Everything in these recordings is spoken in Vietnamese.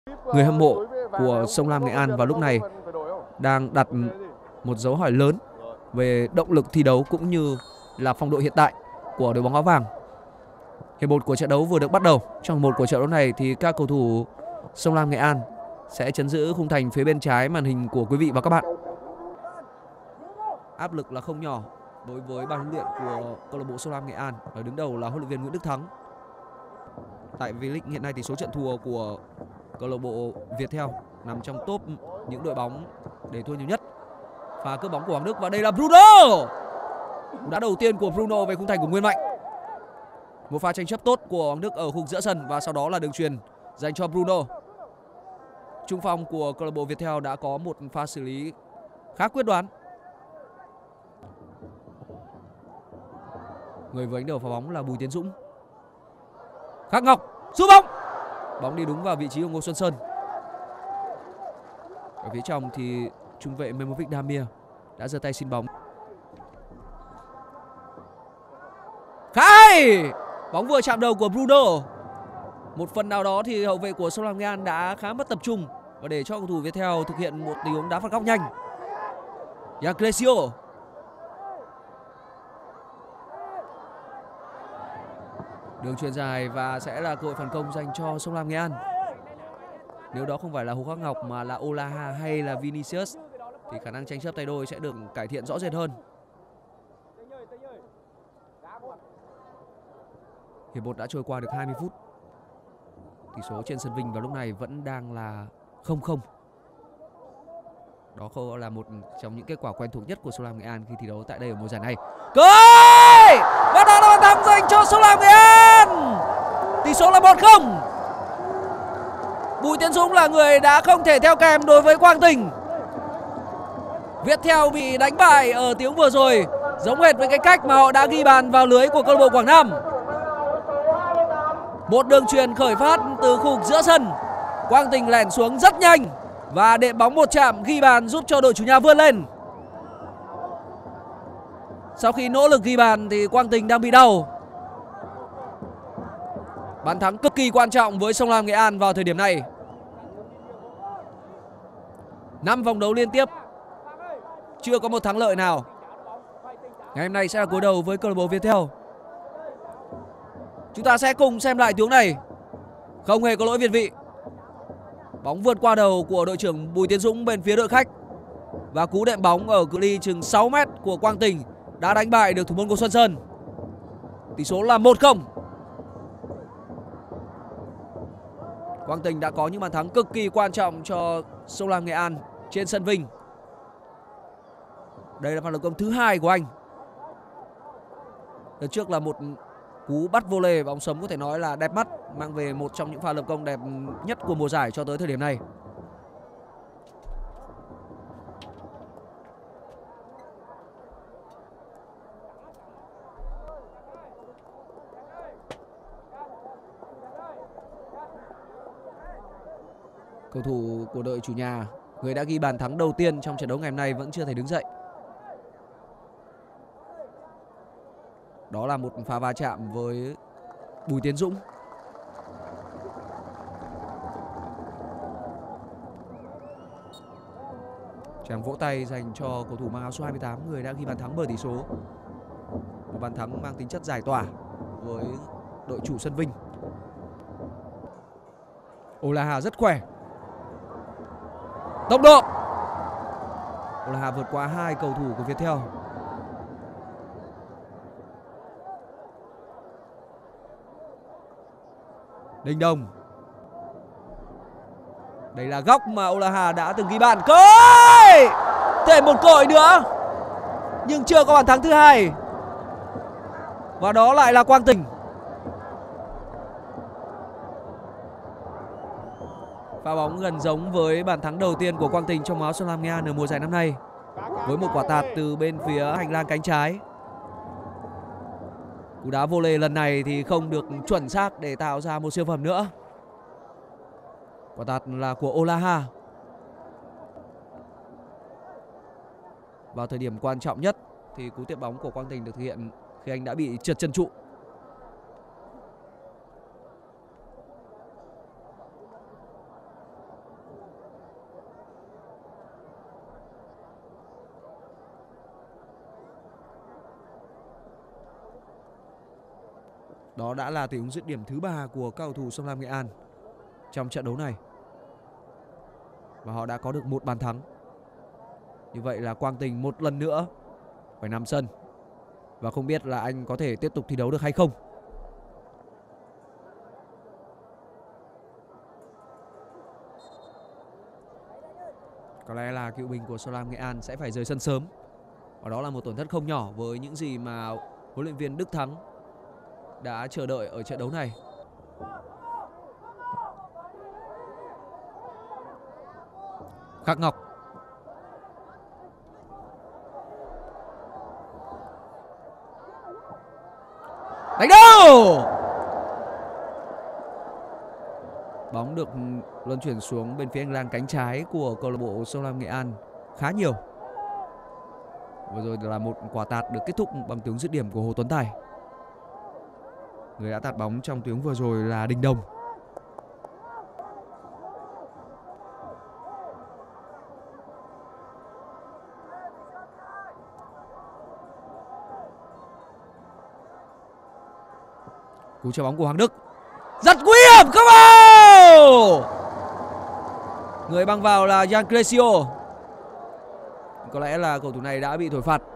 Người hâm mộ của Sông Lam Nghệ An vào lúc này đang đặt một dấu hỏi lớn về động lực thi đấu cũng như là phong độ hiện tại của đội bóng áo vàng. Hiệp 1 của trận đấu vừa được bắt đầu. Trong một của trận đấu này thì các cầu thủ Sông Lam Nghệ An sẽ trấn giữ khung thành phía bên trái màn hình của quý vị và các bạn. Áp lực là không nhỏ đối với ban huấn luyện của câu lạc bộ Sông Lam Nghệ An, ở đứng đầu là huấn luyện viên Nguyễn Đức Thắng. Tại V-League hiện nay thì số trận thua của câu lạc bộ Viettel nằm trong top những đội bóng để thua nhiều nhất. Pha cướp bóng của Hoàng Đức và đây là Bruno. Đá đầu tiên của Bruno về khung thành của Nguyên Mạnh. Một pha tranh chấp tốt của Hoàng Đức ở khung giữa sân và sau đó là đường chuyền dành cho Bruno. Trung phong của câu lạc bộ Viettel đã có một pha xử lý khá quyết đoán. Người vừa đánh đầu phá bóng là Bùi Tiến Dũng. Khắc Ngọc sút bóng. Bóng đi đúng vào vị trí của Ngô Xuân Sơn. Ở phía trong thì trung vệ Memovic Damir đã giơ tay xin bóng. Khá hay! Bóng vừa chạm đầu của Bruno. Một phần nào đó thì hậu vệ của Sông Lam Nghệ An đã khá mất tập trung và để cho cầu thủ Viettel thực hiện một tình huống đá phạt góc nhanh. Yagresio. Đường chuyền dài và sẽ là cơ hội phản công dành cho Sông Lam Nghệ An. Nếu đó không phải là Hồ Khắc Ngọc mà là Olaha hay là Vinicius thì khả năng tranh chấp tay đôi sẽ được cải thiện rõ rệt hơn. Hiệp 1 đã trôi qua được 20 phút. Tỷ số trên sân Vinh vào lúc này vẫn đang là 0-0. Đó là một trong những kết quả quen thuộc nhất của Sông Lam Nghệ An khi thi đấu tại đây ở mùa giải này. Cơ hội! Và đó là bàn thắng dành cho Sông Lam Nghệ An. Tỷ số là 1-0. Bùi Tiến Dũng là người đã không thể theo kèm đối với Quang Tình. Viettel bị đánh bại ở tiếng vừa rồi, giống hệt với cái cách mà họ đã ghi bàn vào lưới của câu lạc bộ Quảng Nam. Một đường chuyền khởi phát từ khu vực giữa sân. Quang Tình lẻn xuống rất nhanh và đệm bóng một chạm ghi bàn giúp cho đội chủ nhà vươn lên. Sau khi nỗ lực ghi bàn thì Quang Tình đang bị đau. Bàn thắng cực kỳ quan trọng với Sông Lam Nghệ An vào thời điểm này. 5 vòng đấu liên tiếp chưa có một thắng lợi nào. Ngày hôm nay sẽ là đối đầu với câu lạc bộ Viettel. Chúng ta sẽ cùng xem lại tiếng này. Không hề có lỗi việt vị. Bóng vượt qua đầu của đội trưởng Bùi Tiến Dũng bên phía đội khách. Và cú đệm bóng ở cự ly chừng 6 m của Quang Tình đã đánh bại được thủ môn Ngô Xuân Sơn. Tỷ số là 1-0. Quang Tình đã có những bàn thắng cực kỳ quan trọng cho Sông Lam Nghệ An trên sân Vinh. Đây là pha lập công thứ 2 của anh. Đợt trước là một cú bắt volley bóng sấm có thể nói là đẹp mắt, mang về một trong những pha lập công đẹp nhất của mùa giải cho tới thời điểm này. Cầu thủ của đội chủ nhà, người đã ghi bàn thắng đầu tiên trong trận đấu ngày hôm nay vẫn chưa thể đứng dậy. Đó là một pha va chạm với Bùi Tiến Dũng. Tràng vỗ tay dành cho cầu thủ mang áo số 28, người đã ghi bàn thắng mở tỷ số. Một bàn thắng mang tính chất giải tỏa với đội chủ sân Vinh. Olaha rất khỏe. Tốc độ. Olaha vượt qua 2 cầu thủ của Viettel. Đình Đồng. Đây là góc mà Olaha đã từng ghi bàn. Cơ hội! Thêm một cơ hội nữa. Nhưng chưa có bàn thắng thứ 2. Và đó lại là Quang Tình. Pha bóng gần giống với bàn thắng đầu tiên của Quang Tình trong áo Sông Lam Nghệ An ở mùa giải năm nay. Với một quả tạt từ bên phía hành lang cánh trái. Cú đá volley lần này thì không được chuẩn xác để tạo ra một siêu phẩm nữa. Quả tạt là của Olaha. Vào thời điểm quan trọng nhất thì cú tiếp bóng của Quang Tình được thực hiện khi anh đã bị trượt chân trụ. Đó đã là tình huống dứt điểm thứ 3 của các cầu thủ Sông Lam Nghệ An trong trận đấu này. Và họ đã có được 1 bàn thắng. Như vậy là Quang Tình một lần nữa phải nằm sân. Và không biết là anh có thể tiếp tục thi đấu được hay không. Có lẽ là cựu binh của Sông Lam Nghệ An sẽ phải rời sân sớm. Và đó là một tổn thất không nhỏ với những gì mà huấn luyện viên Đức Thắng đã chờ đợi ở trận đấu này. Khắc Ngọc. Đánh đâu! Bóng được luân chuyển xuống bên phía hành lang cánh trái của câu lạc bộ Sông Lam Nghệ An khá nhiều. Vừa rồi là một quả tạt được kết thúc bằng tiếng dứt điểm của Hồ Tuấn Tài. Người đã tạt bóng trong tiếng vừa rồi là Đình Đồng. Cú chuyền bóng của Hoàng Đức rất nguy hiểm, không vào. Người băng vào là Jean Crescio. Có lẽ là cầu thủ này đã bị thổi phạt.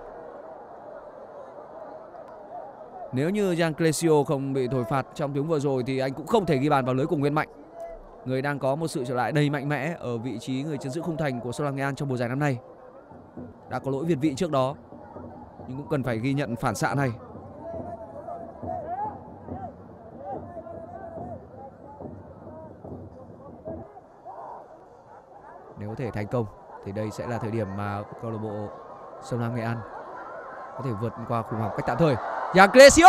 Nếu như Jean Crescio không bị thổi phạt trong tiếng vừa rồi thì anh cũng không thể ghi bàn vào lưới của Nguyên Mạnh, người đang có một sự trở lại đầy mạnh mẽ ở vị trí người chấn giữ khung thành của Sông Lam Nghệ An trong mùa giải năm nay. Đã có lỗi việt vị trước đó nhưng cũng cần phải ghi nhận phản xạ này. Nếu có thể thành công thì đây sẽ là thời điểm mà câu lạc bộ Sông Lam Nghệ An có thể vượt qua khủng hoảng cách tạm thời. Jean Crescio!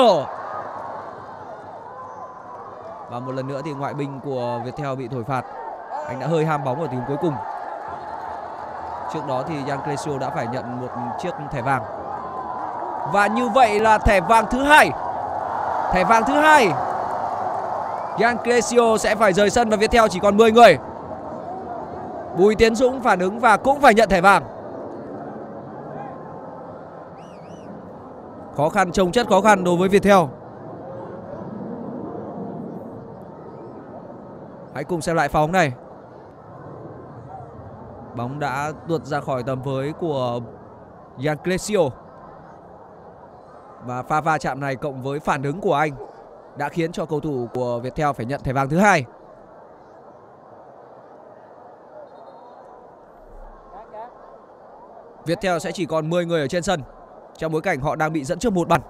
Và một lần nữa thì ngoại binh của Viettel bị thổi phạt. Anh đã hơi ham bóng ở tình huống cuối cùng. Trước đó thì Jean Crescio đã phải nhận một chiếc thẻ vàng. Và như vậy là thẻ vàng thứ 2. Thẻ vàng thứ 2. Jean Crescio sẽ phải rời sân và Viettel chỉ còn 10 người. Bùi Tiến Dũng phản ứng và cũng phải nhận thẻ vàng. Khó khăn, trông chất khó khăn đối với Viettel. Hãy cùng xem lại pha bóng này. Bóng đã tuột ra khỏi tầm với của Jean Crescio. Và pha va chạm này cộng với phản ứng của anh đã khiến cho cầu thủ của Viettel phải nhận thẻ vàng thứ 2. Viettel sẽ chỉ còn 10 người ở trên sân trong bối cảnh họ đang bị dẫn trước 1 bàn.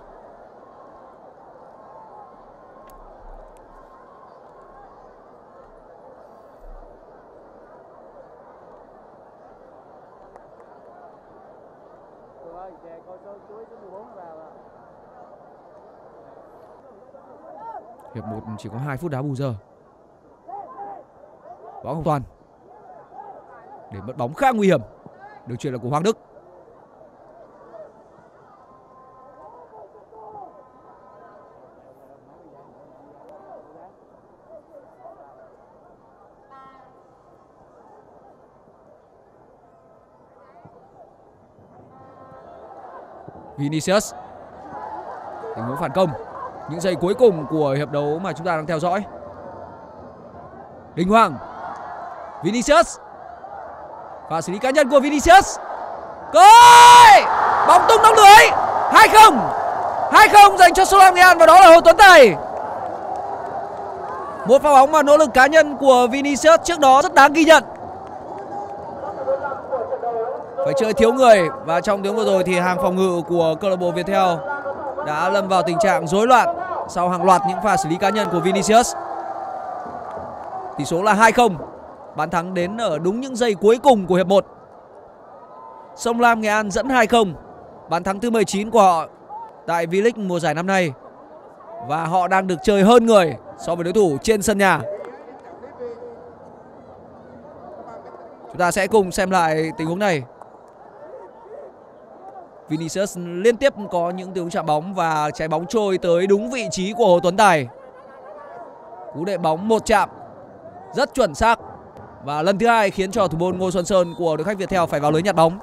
Hiệp 1 chỉ có 2 phút đá bù giờ. Võ Hồng Toàn để mất bóng khá nguy hiểm. Đường chuyền là của Hoàng Đức. Vinicius. Tình huống phản công. Những giây cuối cùng của hiệp đấu mà chúng ta đang theo dõi. Đình Hoàng. Vinicius. Và xử lý cá nhân của Vinicius. Coi! Bóng tung nóc lưới. 2-0. 2-0 dành cho Sông Lam Nghệ An và đó là Hồ Tuấn Tài. Một pha bóng mà nỗ lực cá nhân của Vinicius trước đó rất đáng ghi nhận. Phải chơi thiếu người và trong tiếng vừa rồi thì hàng phòng ngự của câu lạc bộ Viettel đã lâm vào tình trạng rối loạn sau hàng loạt những pha xử lý cá nhân của Vinicius. Tỷ số là 2-0. Bàn thắng đến ở đúng những giây cuối cùng của hiệp 1. Sông Lam Nghệ An dẫn 2-0. Bàn thắng thứ 19 của họ tại V-League mùa giải năm nay. Và họ đang được chơi hơn người so với đối thủ trên sân nhà. Chúng ta sẽ cùng xem lại tình huống này. Vinicius liên tiếp có những tình huống chạm bóng và trái bóng trôi tới đúng vị trí của Hồ Tuấn Tài. Cú đệ bóng một chạm rất chuẩn xác. Và lần thứ 2 khiến cho thủ môn Ngô Xuân Sơn của đội khách Viettel phải vào lưới nhặt bóng.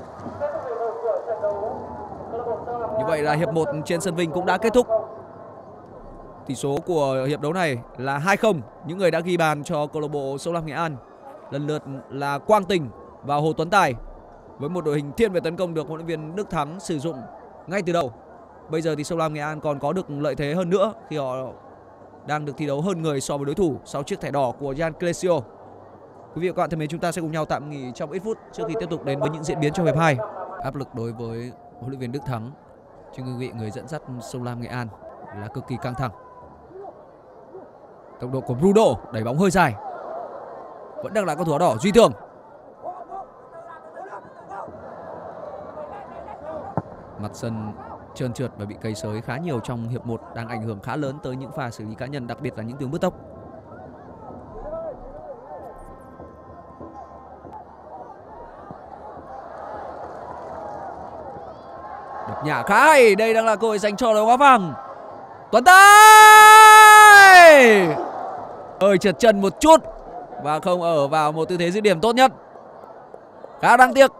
Như vậy là hiệp 1 trên sân Vinh cũng đã kết thúc. Tỷ số của hiệp đấu này là 2-0. Những người đã ghi bàn cho câu lạc bộ Sông Lam Nghệ An lần lượt là Quang Tình và Hồ Tuấn Tài, với một đội hình thiên về tấn công được huấn luyện viên Đức Thắng sử dụng ngay từ đầu. Bây giờ thì Sông Lam Nghệ An còn có được lợi thế hơn nữa khi họ đang được thi đấu hơn người so với đối thủ sau chiếc thẻ đỏ của Jan Clesio. Quý vị và các bạn thân mến, chúng ta sẽ cùng nhau tạm nghỉ trong ít phút trước khi tiếp tục đến với những diễn biến trong hiệp 2. Áp lực đối với huấn luyện viên Đức Thắng trên cương vị người dẫn dắt Sông Lam Nghệ An là cực kỳ căng thẳng. Tốc độ của Bruno đẩy bóng hơi dài, vẫn đang là cầu thủ áo đỏ Duy Thường. Mặt sân trơn trượt và bị cây sới khá nhiều trong hiệp 1 đang ảnh hưởng khá lớn tới những pha xử lý cá nhân, đặc biệt là những tiếng bứt tốc. Đập nhả khá hay, đây đang là cơ hội dành cho đội áo vàng. Tuấn Tài hơi trượt chân một chút và không ở vào một tư thế dứt điểm tốt nhất, khá đáng tiếc.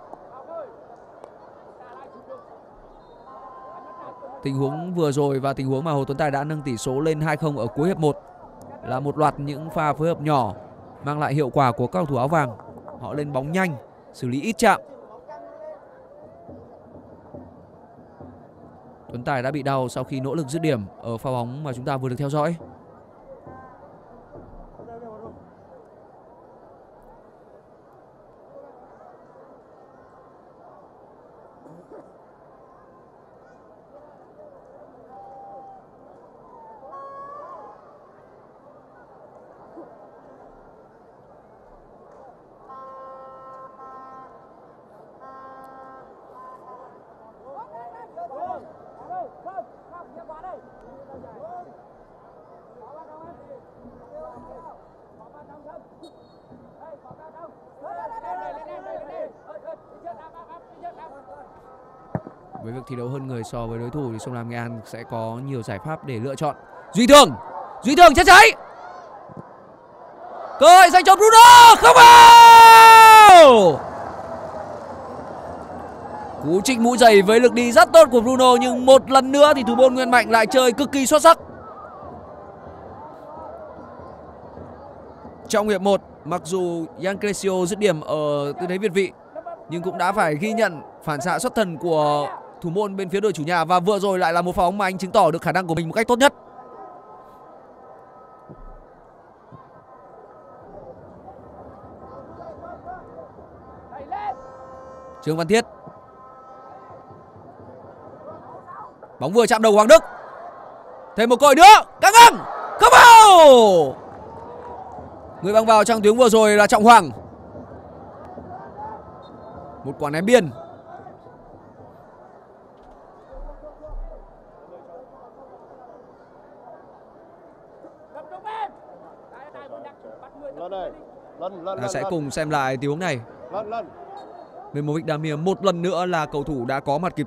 Tình huống vừa rồi và tình huống mà Hồ Tuấn Tài đã nâng tỷ số lên 2-0 ở cuối hiệp 1 là một loạt những pha phối hợp nhỏ mang lại hiệu quả của các cầu thủ áo vàng. Họ lên bóng nhanh, xử lý ít chạm. Tuấn Tài đã bị đau sau khi nỗ lực dứt điểm ở pha bóng mà chúng ta vừa được theo dõi. Với việc thi đấu hơn người so với đối thủ thì Sông Lam Nghệ An sẽ có nhiều giải pháp để lựa chọn. Duy Thường chết cháy, cơ hội dành cho Bruno, không vào. Cú trích mũi giày với lực đi rất tốt của Bruno, nhưng một lần nữa thì thủ môn Nguyễn Mạnh lại chơi cực kỳ xuất sắc. Trong hiệp 1, mặc dù Jan Clesio dứt điểm ở tư thế việt vị, nhưng cũng đã phải ghi nhận phản xạ xuất thần của thủ môn bên phía đội chủ nhà, và vừa rồi lại là một pha bóng mà anh chứng tỏ được khả năng của mình một cách tốt nhất. Trương Văn Thiết, bóng vừa chạm đầu Hoàng Đức, thêm một cơ hội nữa, căng ngang, không vào. Người băng vào trong tiếng vừa rồi là Trọng Hoàng. Một quả ném biên. Ta sẽ cùng xem lại tình huống này. Memovic Damir một lần nữa là cầu thủ đã có mặt kịp.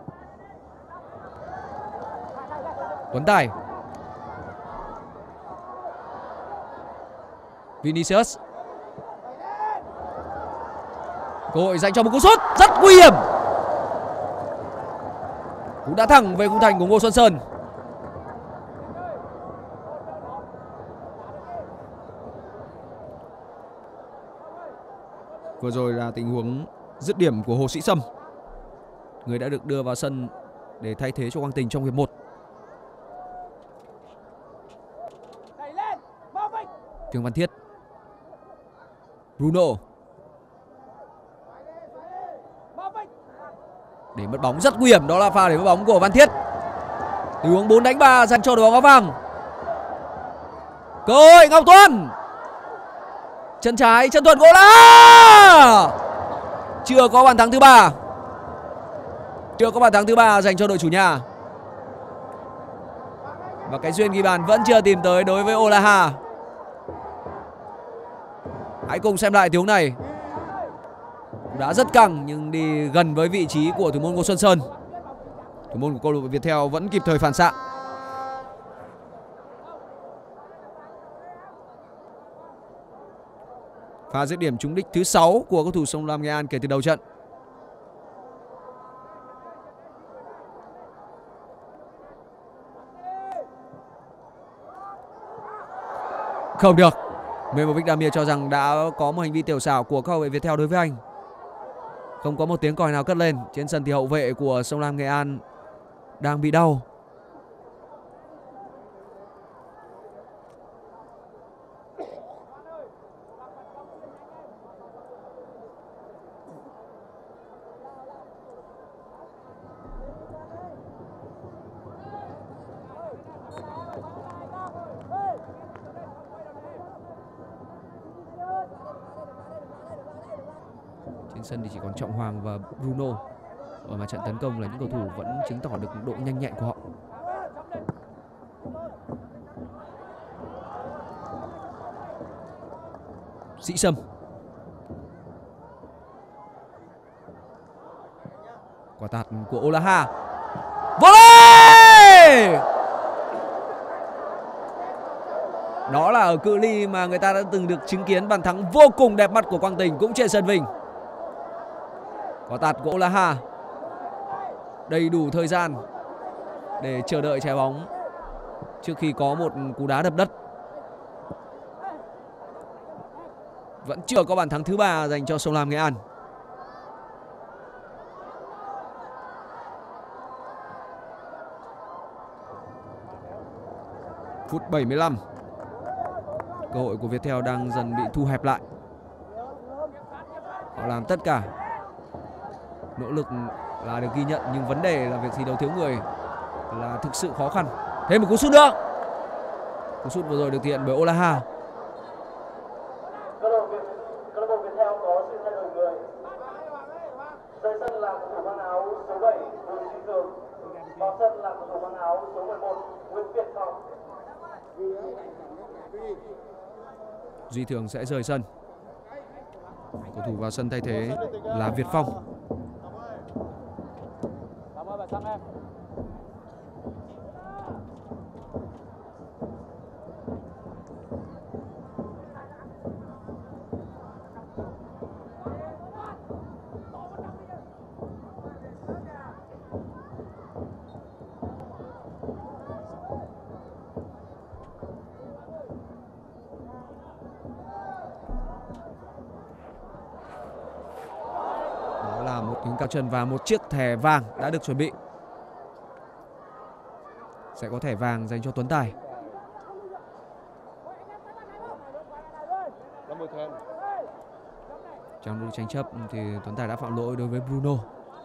Tuấn Tài, Vinicius, cơ hội dành cho một cú sút rất nguy hiểm, cũng đã thẳng về khung thành của Ngô Xuân Sơn. Vừa rồi là tình huống dứt điểm của Hồ Sĩ Sâm, người đã được đưa vào sân để thay thế cho Quang Tình trong hiệp 1. Trương Văn Thiết, Bruno, để mất bóng rất nguy hiểm, đó là pha để mất bóng của Văn Thiết. Tình huống 4-3 dành cho đội bóng áo vàng. Cơ hội Ngọc Tuấn, chân trái chân thuận gol là chưa có bàn thắng thứ ba. Chưa có bàn thắng thứ ba dành cho đội chủ nhà. Và cái duyên ghi bàn vẫn chưa tìm tới đối với Olaha. Hãy cùng xem lại tình huống này. Đã rất căng nhưng đi gần với vị trí của thủ môn Ngô Xuân Sơn. Thủ môn của câu lạc bộ Viettel vẫn kịp thời phản xạ. Pha dứt điểm trúng đích thứ 6 của cầu thủ Sông Lam Nghệ An kể từ đầu trận. Không được. Memovic Damir cho rằng đã có một hành vi tiểu xảo của các hậu vệ Viettel đối với anh. Không có một tiếng còi nào cất lên. Trên sân thì hậu vệ của Sông Lam Nghệ An đang bị đau. Trên sân thì chỉ còn Trọng Hoàng và Bruno. Ở mặt trận tấn công là những cầu thủ vẫn chứng tỏ được độ nhanh nhẹn của họ. Sĩ Sâm. Quả tạt của Olaha. Volley! Đó là ở cự ly mà người ta đã từng được chứng kiến bàn thắng vô cùng đẹp mắt của Quang Tình cũng trên sân Vinh. Quả tạt của Olaha. Đầy đủ thời gian để chờ đợi trái bóng trước khi có một cú đá đập đất. Vẫn chưa có bàn thắng thứ 3 dành cho Sông Lam Nghệ An. Phút 75. Cơ hội của Viettel đang dần bị thu hẹp lại. Họ làm tất cả. Nỗ lực là được ghi nhận, nhưng vấn đề là việc thi đấu thiếu người là thực sự khó khăn. Thêm một cú sút nữa. Cú sút vừa rồi được thực hiện bởi Olaha. Câu lạc bộ Viettel có sự thay đổi người. Rời sân là cầu thủ mang áo số 7 Bùi Duy Thường. Vào sân là cầu thủ mang áo số 11 Nguyễn Việt Phong. Duy Thường sẽ rời sân. Cầu thủ vào sân thay thế là Việt Phong. Là một tiếng cao chân và một chiếc thẻ vàng đã được chuẩn bị. Sẽ có thẻ vàng dành cho Tuấn Tài. Trong lúc tranh chấp thì Tuấn Tài đã phạm lỗi đối với Bruno.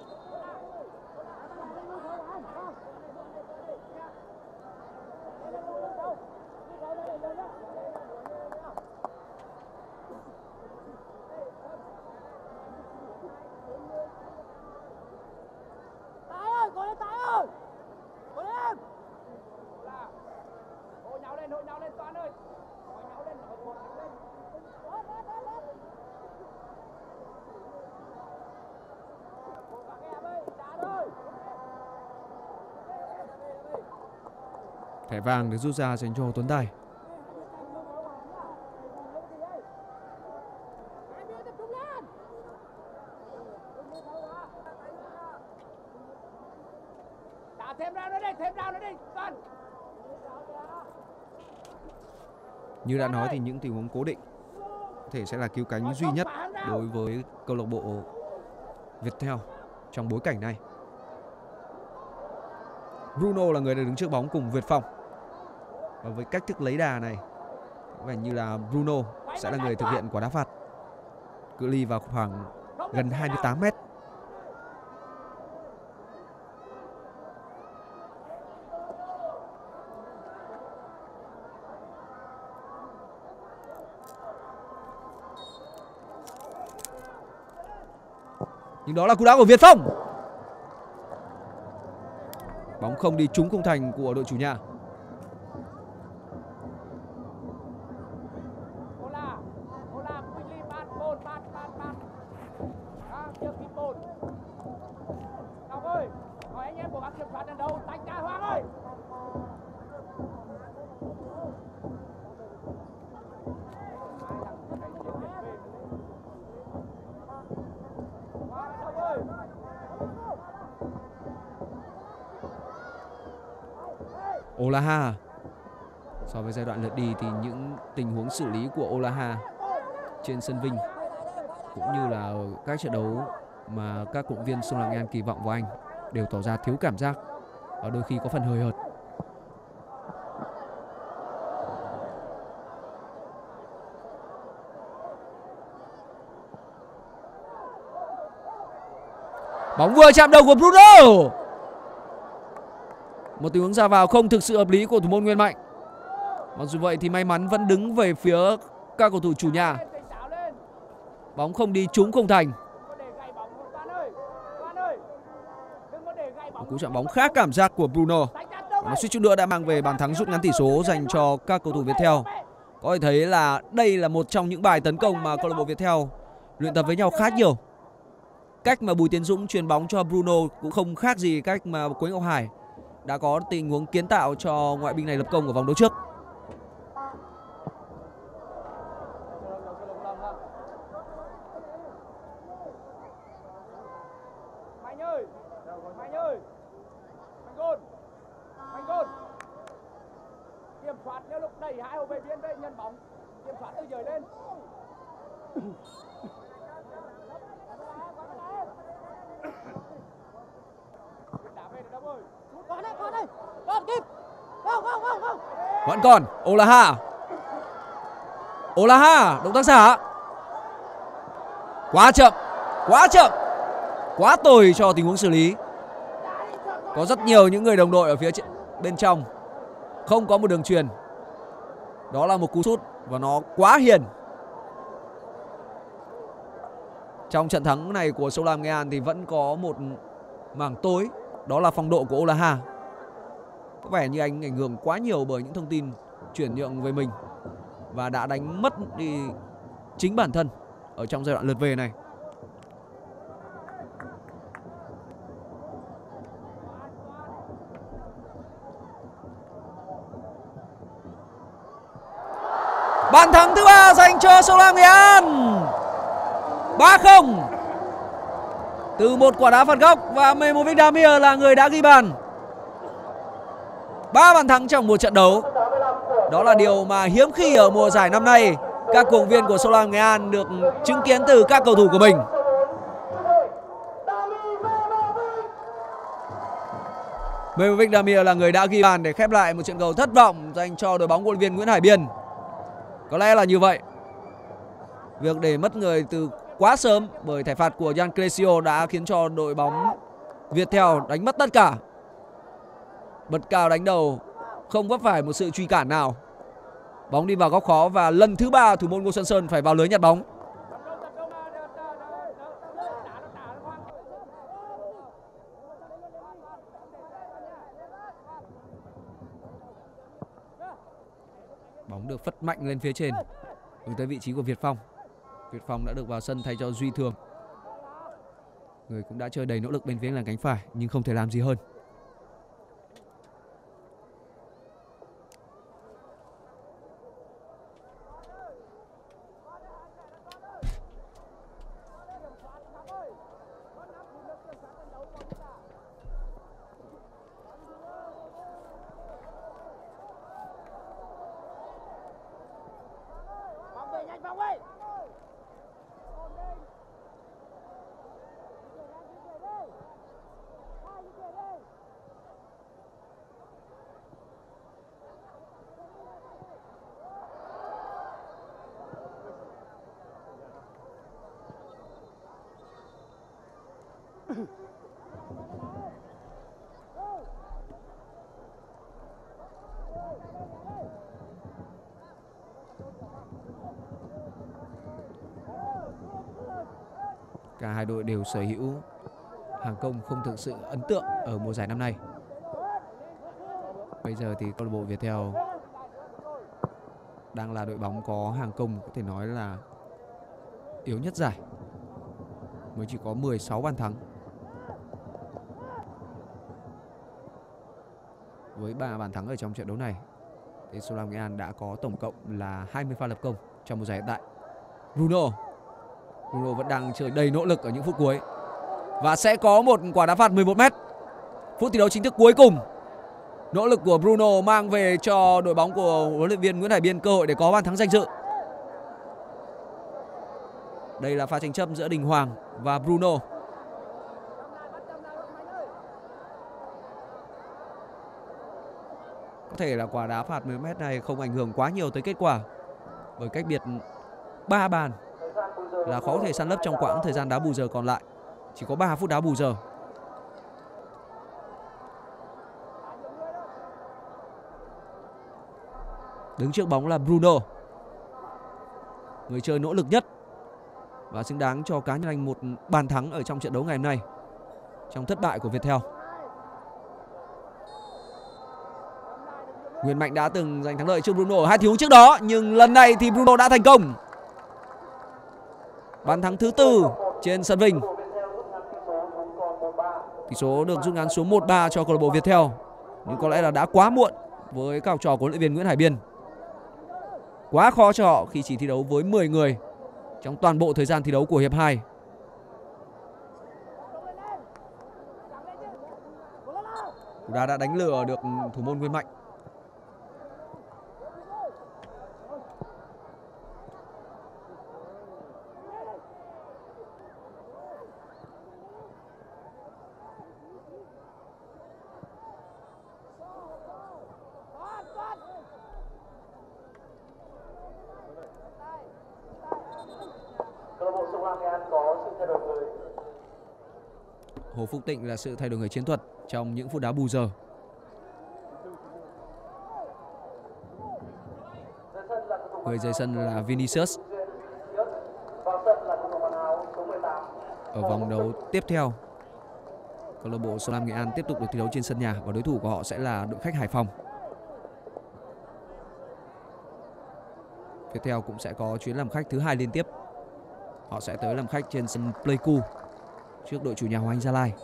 Thẻ vàng được rút ra dành cho Tuấn Tài. Như đã nói thì những tình huống cố định có thể sẽ là cứu cánh duy nhất đối với câu lạc bộ Viettel trong bối cảnh này. Bruno là người đã đứng trước bóng cùng Việt Phong. Và với cách thức lấy đà này, có vẻ như là Bruno sẽ là người thực hiện quả đá phạt. Cự ly vào khoảng gần 28 mét. Nhưng đó là cú đá của Việt Phong. Bóng không đi trúng khung thành của đội chủ nhà. Olaha. So với giai đoạn lượt đi thì những tình huống xử lý của Olaha trên sân Vinh cũng như là các trận đấu mà các cổ động viên Sông Lam Nghệ An kỳ vọng vào anh đều tỏ ra thiếu cảm giác và đôi khi có phần hời hợt. Bóng vừa chạm đầu của Bruno. Một tình huống ra vào không thực sự hợp lý của thủ môn Nguyên Mạnh. Mặc dù vậy thì may mắn vẫn đứng về phía các cầu thủ chủ nhà. Bóng không đi trúng không thành. Một cú chạm bóng khác cảm giác của Bruno. Nó suýt chút nữa đã mang về bàn thắng rút ngắn tỷ số dành cho các cầu thủ Viettel. Có thể thấy là đây là một trong những bài tấn công mà câu lạc bộ Viettel luyện tập với nhau khá nhiều. Cách mà Bùi Tiến Dũng chuyền bóng cho Bruno cũng không khác gì cách mà Quế Ngọc Hải đã có tình huống kiến tạo cho ngoại binh này lập công ở vòng đấu trước. Kiểm soát nếu lúc đẩy hai hậu vệ biên về nhận bóng, kiểm soát từ dưới lên. Vẫn còn Olaha. Olaha động tác xả. Quá chậm, quá chậm, quá tồi cho tình huống xử lý. Có rất nhiều những người đồng đội ở phía bên trong, không có một đường truyền. Đó là một cú sút và nó quá hiền. Trong trận thắng này của Sông Lam Nghệ An thì vẫn có một mảng tối, đó là phong độ của Olaha. Có vẻ như anh ảnh hưởng quá nhiều bởi những thông tin chuyển nhượng về mình và đã đánh mất đi chính bản thân ở trong giai đoạn lượt về này. Bàn thắng thứ 3 dành cho Sông Lam Nghệ An. 3-0 từ một quả đá phạt góc và Memovic Damir là người đã ghi bàn. 3 bàn thắng trong một trận đấu. Đó là điều mà hiếm khi ở mùa giải năm nay các cổ động viên của Sông Lam Nghệ An được chứng kiến từ các cầu thủ của mình. Memovic Damir là người đã ghi bàn để khép lại một trận cầu thất vọng dành cho đội bóng của huấn luyện viên Nguyễn Hải Biên. Có lẽ là như vậy. Việc để mất người từ quá sớm bởi thẻ phạt của Jan Crescio đã khiến cho đội bóng Viettel đánh mất tất cả. Bật cao đánh đầu, không vấp phải một sự truy cản nào. Bóng đi vào góc khó và lần thứ 3 thủ môn Ngô Xuân Sơn phải vào lưới nhặt bóng. Bóng được phất mạnh lên phía trên, hướng tới vị trí của Việt Phong. Việt Phong đã được vào sân thay cho Duy Thường. Người cũng đã chơi đầy nỗ lực bên phía làn cánh phải nhưng không thể làm gì hơn. Cả hai đội đều sở hữu hàng công không thực sự ấn tượng ở mùa giải năm nay. Bây giờ thì câu lạc bộ Viettel đang là đội bóng có hàng công có thể nói là yếu nhất giải, mới chỉ có 16 bàn thắng. Với 3 bàn thắng ở trong trận đấu này thì Sông Lam Nghệ An đã có tổng cộng là 20 pha lập công trong mùa giải hiện tại. Bruno vẫn đang chơi đầy nỗ lực ở những phút cuối và sẽ có một quả đá phạt 11m. Phút thi đấu chính thức cuối cùng. Nỗ lực của Bruno mang về cho đội bóng của huấn luyện viên Nguyễn Hải Biên cơ hội để có bàn thắng danh dự. Đây là pha tranh chấp giữa Đình Hoàng và Bruno. Có thể là quả đá phạt 10 m này không ảnh hưởng quá nhiều tới kết quả, bởi cách biệt 3 bàn là khó có thể san lấp trong quãng thời gian đá bù giờ còn lại. Chỉ có 3 phút đá bù giờ. Đứng trước bóng là Bruno, người chơi nỗ lực nhất và xứng đáng cho cá nhân anh một bàn thắng ở trong trận đấu ngày hôm nay, trong thất bại của Viettel. Nguyễn Mạnh đã từng giành thắng lợi trước Bruno ở 2 tình huống trước đó, nhưng lần này thì Bruno đã thành công. Bàn thắng thứ 4 trên sân Vinh. Tỷ số được rút ngắn xuống 1-3 cho câu lạc bộ Viettel, nhưng có lẽ là đã quá muộn với các học trò của huấn luyện viên Nguyễn Hải Biên. Quá khó cho họ khi chỉ thi đấu với 10 người trong toàn bộ thời gian thi đấu của hiệp 2. Cú đá đã đánh lừa được thủ môn Nguyễn Mạnh. Hồ Phúc Tịnh là sự thay đổi người chiến thuật trong những phút đá bù giờ. Người rời sân là Vinicius. Ở vòng đấu tiếp theo, câu lạc bộ Sông Lam Nghệ An tiếp tục được thi đấu trên sân nhà và đối thủ của họ sẽ là đội khách Hải Phòng. Viettel cũng sẽ có chuyến làm khách thứ 2 liên tiếp. Họ sẽ tới làm khách trên sân Pleiku trước đội chủ nhà Hoàng Anh Gia Lai.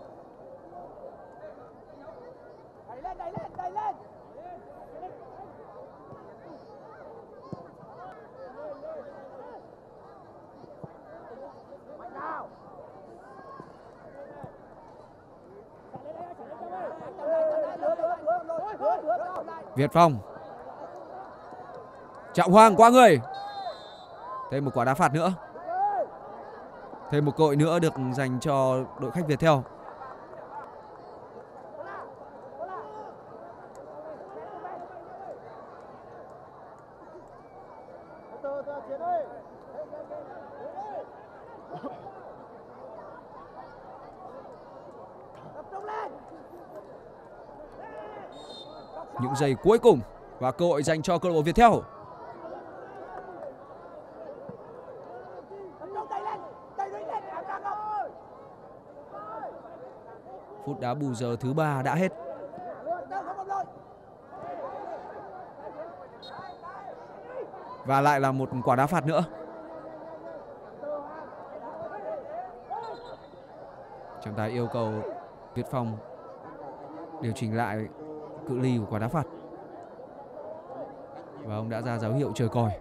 Việt Phong, Trọng Hoàng qua người. Thêm một quả đá phạt nữa. Thêm một cơ hội nữa được dành cho đội khách Viettel. Những giây cuối cùng và cơ hội dành cho câu lạc bộ Viettel. Phút đá bù giờ thứ 3 đã hết. Và lại là một quả đá phạt nữa. Trọng tài yêu cầu Việt Phong điều chỉnh lại cự ly của quả đá phạt. Và ông đã ra dấu hiệu chờ còi.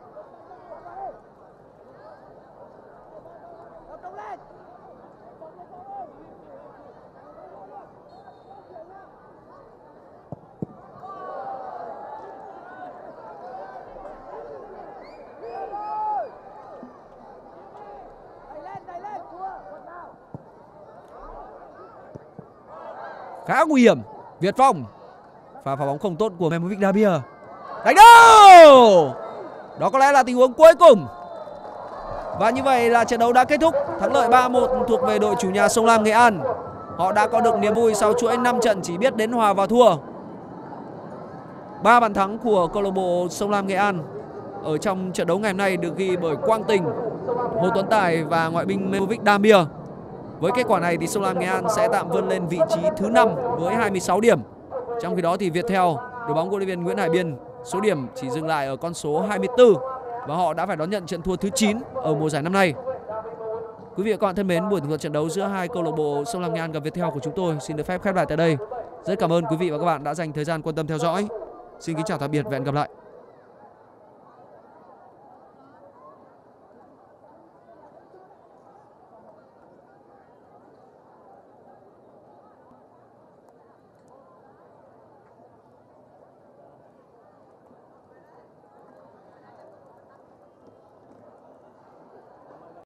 Khá nguy hiểm. Việt Phong pha phá bóng không tốt của Memovic Dabia. Đánh đâu! Đó có lẽ là tình huống cuối cùng. Và như vậy là trận đấu đã kết thúc. Thắng lợi 3-1 thuộc về đội chủ nhà Sông Lam Nghệ An. Họ đã có được niềm vui sau chuỗi 5 trận chỉ biết đến hòa và thua. 3 bàn thắng của câu lạc bộ Sông Lam Nghệ An ở trong trận đấu ngày hôm nay được ghi bởi Quang Tình, Hồ Tuấn Tài và ngoại binh Memovic Damia. Với kết quả này thì Sông Lam Nghệ An sẽ tạm vươn lên vị trí thứ 5 với 26 điểm. Trong khi đó thì Viettel, đội bóng của huấn luyện viên Nguyễn Hải Biên, số điểm chỉ dừng lại ở con số 24 và họ đã phải đón nhận trận thua thứ 9 ở mùa giải năm nay. Quý vị và các bạn thân mến, buổi thảo luận trận đấu giữa hai câu lạc bộ Sông Lam Nghệ An và Viettel của chúng tôi xin được phép khép lại tại đây. Rất cảm ơn quý vị và các bạn đã dành thời gian quan tâm theo dõi. Xin kính chào tạm biệt và hẹn gặp lại.